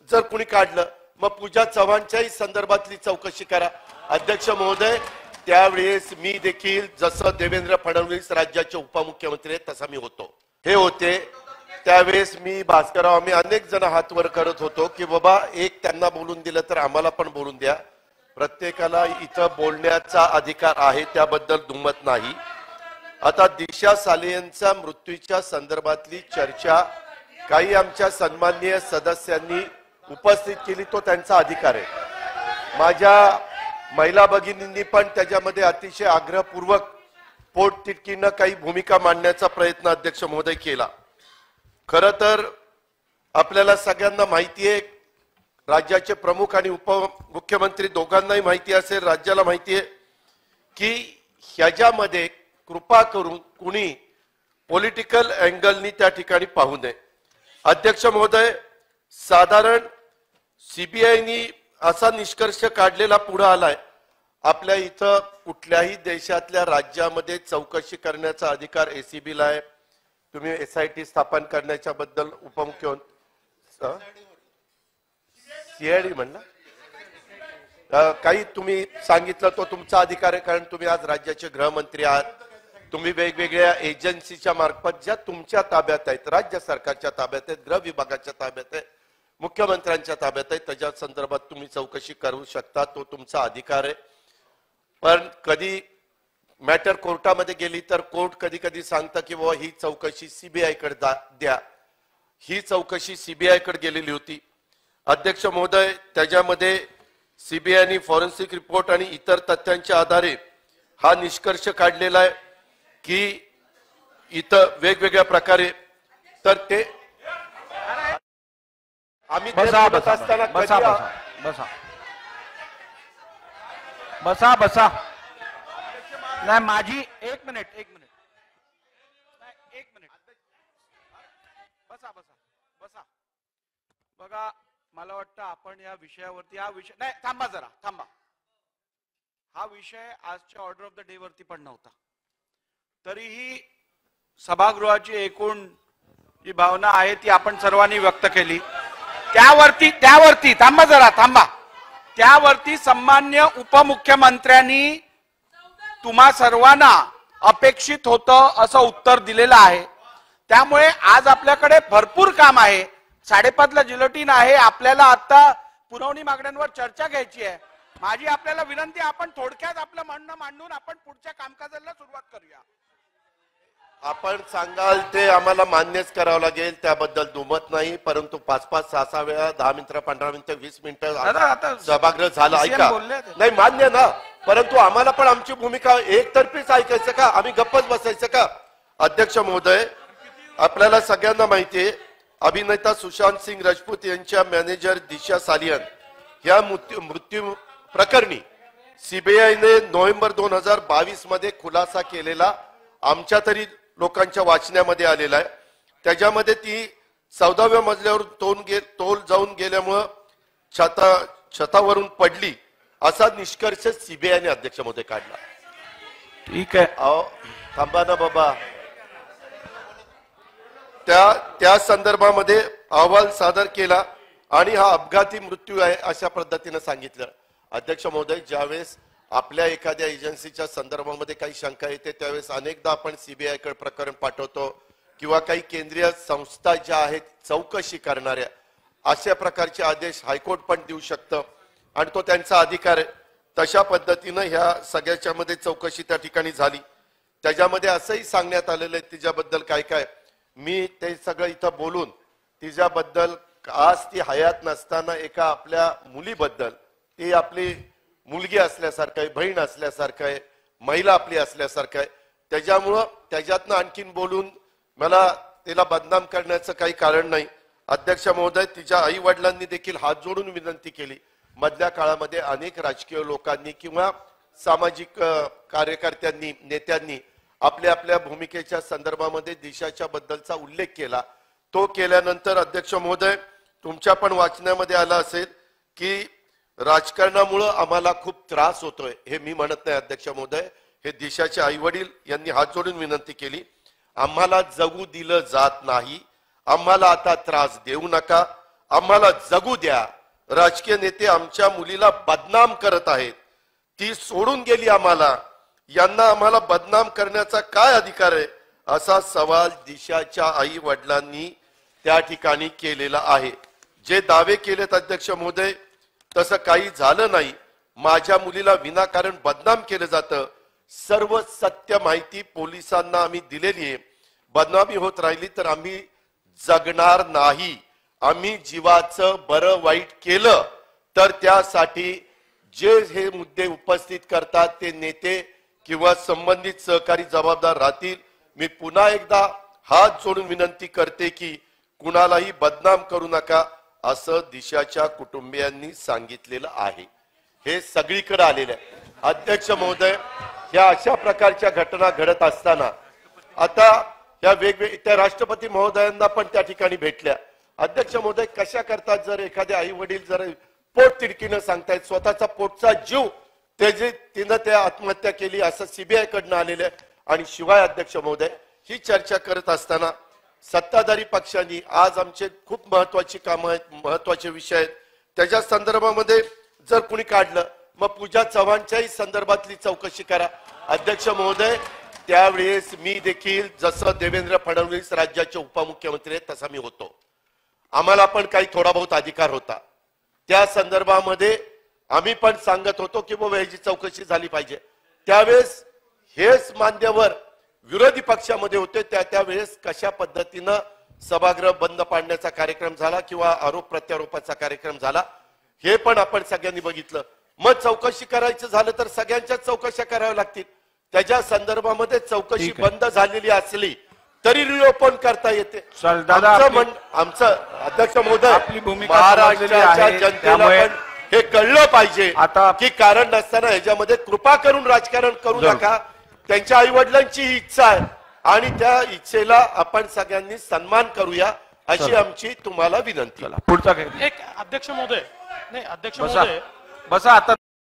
जर कुणी काढलं मग पूजा चव्हाणच्याही संदर्भातली चौकशी करा. अध्यक्ष महोदय, त्यावेळेस मी देखील जसं देवेंद्र फडणवीस राज्याचे उपमुख्यमंत्री आहेत तसा मी होतो. हे होते त्यावेळेस मी भास्करराव आम्ही अनेक जण हात वर करत होतो की बाबा एक त्यांना बोलून दिलं तर आम्हाला पण बोलून द्या. प्रत्येकाला इथं बोलण्याचा अधिकार आहे, त्याबद्दल दुमत नाही. आता दिशा सालेंच्या मृत्यूच्या संदर्भातली चर्चा काही आमच्या सन्माननीय सदस्यांनी उपस्थित केली, तो त्यांचा अधिकार आहे. माझ्या महिला भगिनींनी पण त्याच्यामध्ये अतिशय आग्रहपूर्वक पोटतिडकीनं काही भूमिका मांडण्याचा प्रयत्न अध्यक्ष महोदय केला. खरं तर आपल्याला सगळ्यांना माहिती आहे, राज्याचे प्रमुख आणि उपमुख्यमंत्री दोघांनाही माहिती असेल, राज्याला माहिती आहे की ह्याच्यामध्ये कृपा करून कुणी पॉलिटिकल अँगलनी त्या ठिकाणी पाहू नये. अध्यक्ष महोदय, साधारण सीबीआयनी असा निष्कर्ष काढलेला पुढे आलाय, आपल्या इथं कुठल्याही देशातल्या राज्यामध्ये चौकशी करण्याचा अधिकार एसीबीला आहे. तुम्ही एसआयटी स्थापन करण्याच्या बद्दल उपमुख्यमंत्री सीआयडी म्हणला काही तुम्ही सांगितलं, तो तुमचा अधिकार आहे, कारण तुम्ही आज राज्याचे गृहमंत्री आहात. तुम्ही वेगवेगळ्या एजन्सीच्या मार्फत ज्या तुमच्या ताब्यात आहेत, राज्य सरकारच्या ताब्यात आहेत, गृह विभागाच्या ताब्यात आहे, मुख्यमंत्र्यांच्या ताब्यात आहे, त्याच्या संदर्भात तुम्ही चौकशी करू शकता, तो तुमचा अधिकार आहे. पण कधी मॅटर कोर्टामध्ये गेली तर कोर्ट कधी कधी सांगतं की बाबा ही चौकशी सीबीआय कडे द्या. ही चौकशी सीबीआय कडे गेलेली होती. अध्यक्ष महोदय, त्याच्यामध्ये सीबीआयनी फॉरेन्सिक रिपोर्ट आणि इतर तथ्यांच्या आधारे हा निष्कर्ष काढलेला आहे की इथं वेगवेगळ्या प्रकारे तर ते आम्ही बोलत असताना बसा नाही माझी एक मिनिट बसा. बघा, मला वाटतं आपण या विषयावरती नाही थांबा जरा थांबा. हा विषय आजच्या ऑर्डर ऑफ द डे वरती पण नव्हता, तरीही सभागृहाची एकूण जी भावना आहे ती आपण सर्वांनी व्यक्त केली. त्यावरती थांबा जरा थांबा. त्यावरती सन्मान्य उपमुख्यमंत्र्यांनी तुम्हा सर्वांना अपेक्षित होतं असं उत्तर दिलेलं आहे. त्यामुळे आज आपल्याकडे भरपूर काम आहे. 5:30ला जिलोटीन आहे. आपल्याला आता पुरवणी मागण्यांवर चर्चा घ्यायची आहे. माझी आपल्याला विनंती, आपण थोडक्यात आपलं म्हणणं मांडून आपण पुढच्या कामकाजाला सुरुवात करूया. आपण सांगाल ते आम्हाला मान्यच करावं लागेल, त्याबद्दल दुमत नाही. परंतु 5-5, 6-6 वेळा 10 मिनिटं, 15 मिनिटं, 20 मिनिटं सभागृह झालं, ऐका नाही मान्य ना, परंतु आम्हाला पण आमची भूमिका एकतर्फीच ऐकायचं का? आम्ही गप्पच बसायचं का? अध्यक्ष महोदय, आपल्याला सगळ्यांना माहितीये, अभिनेता सुशांत सिंग राजपूत यांच्या मॅनेजर दिशा सालियन या मृत्यू प्रकरणी सीबीआयने नोव्हेंबर 2022 मध्ये खुलासा केलेला आमच्या तरी लोकांच्या वाचण्यामध्ये आलेला आहे. त्याच्यामध्ये ती 14व्या मजल्यावर तोल जाऊन गेल्यामुळं छतावरून पडली असा निष्कर्ष सीबीआयने अध्यक्ष महोदय काढला. ठीक आहे, थांबा ना बाबा. त्या संदर्भामध्ये अहवाल सादर केला आणि हा अपघाती मृत्यू आहे अशा पद्धतीने सांगितलं. अध्यक्ष महोदय, ज्यावेळेस आपल्या एखाद्या एजन्सीच्या संदर्भामध्ये काही शंका येते त्यावेळेस अनेकदा आपण सीबीआय कडे प्रकरण पाठवतो किंवा काही केंद्रीय संस्था ज्या आहेत चौकशी करणाऱ्या, अशा प्रकारचे आदेश हायकोर्ट पण देऊ शकतं आणि तो त्यांचा अधिकार आहे. तशा पद्धतीनं ह्या सगळ्याच्या मध्ये चौकशी त्या ठिकाणी झाली. त्याच्यामध्ये असंही सांगण्यात आलेलं आहे तिच्याबद्दल काय काय, मी ते सगळं इथं बोलून तिच्याबद्दल आज ती हयात नसताना एका आपल्या मुलीबद्दल, ती आपली मुलगी असल्यासारखं आहे, बहीण असल्यासारखं आहे, महिला आपली असल्यासारखं आहे, त्याच्यामुळं त्याच्यातनं आणखीन बोलून मला तिला बदनाम करण्याचं काही कारण नाही. अध्यक्ष महोदय, तिच्या आई वडिलांनी देखील हात जोडून विनंती केली. मधल्या काळामध्ये अनेक राजकीय लोकांनी किंवा सामाजिक कार्यकर्त्यांनी, नेत्यांनी आपल्या आपल्या भूमिकेच्या संदर्भामध्ये दिशाच्या बद्दलचा उल्लेख केला. तो केल्यानंतर अध्यक्ष महोदय, तुमच्या पण वाचण्यामध्ये आलं असेल की राजकारणामुळे आम्हाला खूप त्रास होतोय. हे मी म्हणत नाही अध्यक्ष महोदय, हे दिशाचे आई वडील यांनी हात जोडून विनंती केली. आम्हाला जगू दिलं जात नाही, आम्हाला आता त्रास देऊ नका, आम्हाला जगू द्या. राजकीय नेते आमच्या मुलीला बदनाम करत आहेत. ती सोडून गेली आम्हाला, यांना आम्हाला बदनाम करण्याचा काय अधिकार आहे, असा सवाल दिशाच्या आई वडिलांनी त्या ठिकाणी केलेला आहे. जे दावे केलेत अध्यक्ष महोदय, तसं काही झालं नाही. माझ्या मुलीला विनाकारण बदनाम केलं जातं. सर्व सत्य माहिती पोलिसांना आम्ही दिलेली आहे. बदनामी होत राहिली तर आम्ही जगणार नाही. आम्ही जीवाचं बरं वाईट केलं तर त्यासाठी जे हे मुद्दे उपस्थित करतात ते नेते किंवा संबंधित सहकारी जबाबदार राहतील. मी पुन्हा एकदा हात जोडून विनंती करते की कुणालाही बदनाम करू नका, असं दिशाच्या कुटुंबियांनी सांगितलेलं आहे. हे सगळीकडे आलेलं आहे. अध्यक्ष महोदय, या अशा प्रकारच्या घटना घडत असताना आता या वेगवेगळ्या त्या राष्ट्रपती महोदयांना पण त्या ठिकाणी भेटल्या. अध्यक्ष महोदय, कशा करतात, जर एखादे आई वडील जर पोट तिडकीनं सांगतायत, स्वतःचा पोटचा जीव तिनं त्या आत्महत्या केली असं सीबीआय कडनं आलेलं आहे. आणि शिवाय अध्यक्ष महोदय, ही चर्चा करत असताना सत्ताधारी पक्षांनी आज आमचे खूप महत्वाची कामं आहेत, महत्वाचे विषय आहेत, त्याच्या संदर्भामध्ये जर कुणी काढलं, मग पूजा चव्हाणच्याही संदर्भातली चौकशी करा. अध्यक्ष महोदय, त्यावेळेस मी देखील जसं देवेंद्र फडणवीस राज्याचे उपमुख्यमंत्री आहेत तसा मी होतो. आम्हाला पण काही थोडा बहुत अधिकार होता. त्या संदर्भामध्ये आम्ही पण सांगत होतो की बाबा याची चौकशी झाली पाहिजे. त्यावेळेस हेच मान्यवर विरोधी पक्षामध्ये होते. त्यावेळेस कशा पद्धतीनं सभागृह बंद पाडण्याचा कार्यक्रम झाला किंवा आरोप प्रत्यारोपाचा कार्यक्रम झाला हे पण आपण सगळ्यांनी बघितलं. मग चौकशी करायचं झालं तर सगळ्यांच्याच चौकशा कराव्या लागतील. त्याच्या संदर्भामध्ये चौकशी बंद झालेली असली तरी रिओपन करता येते. आमचं अध्यक्ष महोदय, आपली भूमिका महाराष्ट्राच्या जनतेला पण हे कळलं पाहिजे आता की कारण नसताना ह्याच्यामध्ये कृपा करून राजकारण करू नका. त्यांच्या आई वडिलांची ही इच्छा आहे आणि त्या इच्छेला आपण सगळ्यांनी सन्मान करूया अशी आमची तुम्हाला विनंती. पुढचा एक अध्यक्ष महोदय, नाही अध्यक्ष महोदय, बसा आता.